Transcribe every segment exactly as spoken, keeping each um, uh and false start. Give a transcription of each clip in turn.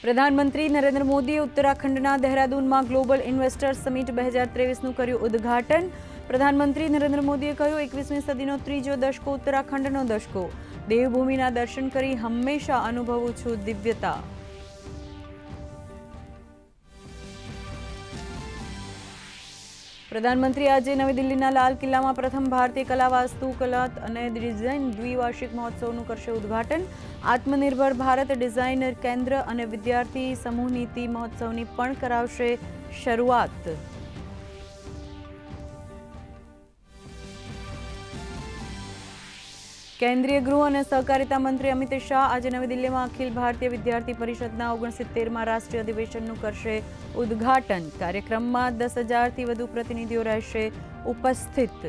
प्रधानमंत्री नरेंद्र मोदीए उत्तराखंडના દહેરાદૂનમાં ગ્લોબલ ઇન્વેસ્ટર્સ સમિટ બે હજાર ત્રેવીસનું કર્યું ઉદ્ઘાટન। પ્રધાનમંત્રી નરેન્દ્ર મોદીએ કહ્યું, એકવીસમી સદીનો ત્રીજો દશકો ઉત્તરાખંડનો દશકો। દેવભૂમિના દર્શન કરી હંમેશા અનુભવું છું દિવ્યતા। प्रधानमंत्री आज नवी दिल्लीना लाल किल्लामां प्रथम भारतीय कला वास्तुकला अने डिजाइन द्विवार्षिक महोत्सवनुं करशे उद्घाटन। आत्मनिर्भर भारत डिजाइनर केन्द्र अने विद्यार्थी समूह नीति महोत्सवनी पण करावशे शरूआत। केन्द्रीय गृह और सहकारिता मंत्री अमित शाह आज नवी दिल्ली में अखिल भारतीय विद्यार्थी परिषदना ओगणसित्तेरमां राष्ट्रीय अधिवेशननुं करशे उद्घाटन। कार्यक्रम में दस हजार थी वधु प्रतिनिधिओ रहेशे उपस्थित।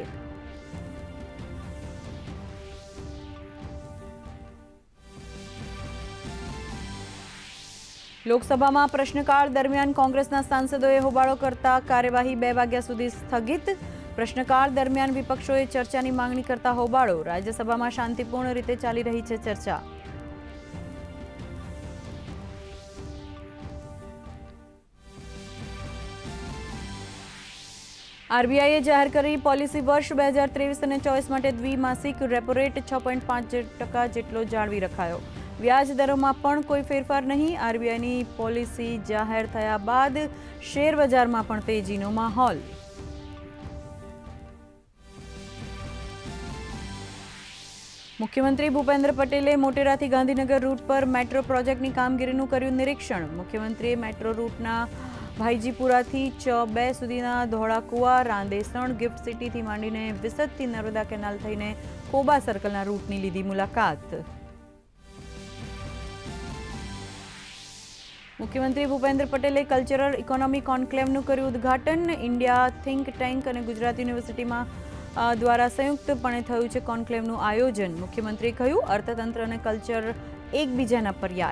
लोकसभा में प्रश्नकाल दरमियान कांग्रेसना सांसदोए होबाळो करता कार्यवाही बे वाग्या सुधी स्थगित। प्रश्नकाल दरमियान विपक्षोए चर्चानी मांगणी करता होबाळो। राज्यसभा में शांतिपूर्ण रीते चाली रही है चर्चा। आरबीआईए जाहिर करी पॉलिसी वर्ष बे हज़ार तेवीस और चौबीस माटे द्विमासिक रेपो रेट छ पॉइंट पांच टका जेटलो जाळवी रखायो। व्याज दरों में पण कोई फेरफार नहीं। आरबीआईनी पॉलिसी जाहिर थया बाद शेर बजार में पण तेजीनो माहौल। मुख्यमंत्री भूपेन्द्र पटेले मोटेराथी गांधीनगर रूट पर मेट्रो प्रोजेक्टनी कामगीरीनुं कर्युं निरीक्षण। मुख्यमंत्रीए मेट्रो रूटना भाईजीपुराथी च बे सुधीना धोळाकुआ, रांदेसण, गिफ्ट सिटीथी मांडीने विसतती नर्मदा केनाल थईने कोबा सर्कलना रूटनी लीधी मुलाकात। मुख्यमंत्री भूपेन्द्र पटेले कल्चरल इकोनॉमी कॉन्क्लेवनुं कर्युं उद्घाटन। इंडिया थिंक टेंक अने गुजरात यूनिवर्सिटी में द्वारा संयुक्तपणे थयुं छे कॉन्क्लेवनुं आयोजन। मुख्यमंत्रीए कह्युं, अर्थतंत्र अने कल्चर एकबीजाना पर्याय।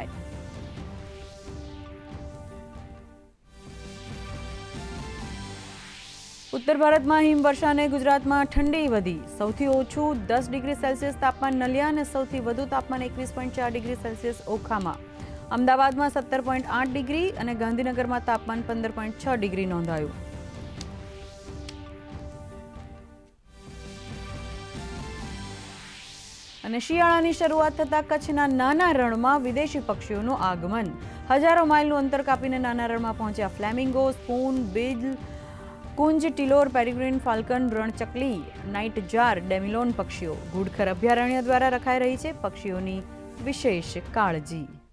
उत्तर भारत में हिमवर्षा ने गुजरात में ठंडी वधी। सौथी ओछू दस डिग्री सेल्सियस तापमान नलिया और सौथी वधु तापमान एकवीस पॉइंट चार डिग्री सेल्सियस ओखा में। अमदावाद में सत्तर पॉइंट आठ डिग्री और गांधीनगर में तापमान पंदर पॉइंट छ डिग्री नोंधायु। અને શિયાળાની શરૂઆત થતા કચ્છના નાના રણમાં વિદેશી પક્ષીઓનું આગમન। હજારો માઇલનું અંતર કાપીને નાના રણમાં પહોંચ્યા ફ્લેમિંગો, સ્પૂન, બિલ, કુંજ, ટિલોર, પેરિગ્રીન, ફાલ્કન, રણચકલી, નાઇટ જાર, ડેમિલોન પક્ષીઓ। ઘુડખર અભયારણ્ય દ્વારા રખાઈ રહી છે પક્ષીઓની વિશેષ કાળજી।